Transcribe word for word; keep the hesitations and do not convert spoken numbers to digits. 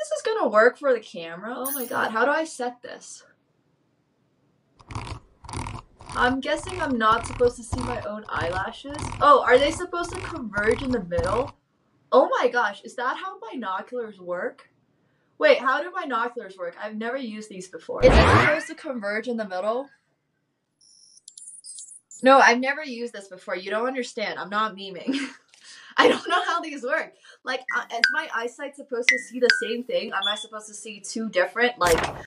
this is gonna work for the camera. Oh my god, how do I set this? I'm guessing I'm not supposed to see my own eyelashes. Oh, are they supposed to converge in the middle? Oh my gosh, is that how binoculars work? Wait, how do binoculars work? I've never used these before. Is it supposed to converge in the middle? No, I've never used this before. You don't understand. I'm not memeing. I don't know how these work. Like, uh, is my eyesight supposed to see the same thing? Am I supposed to see two different, like...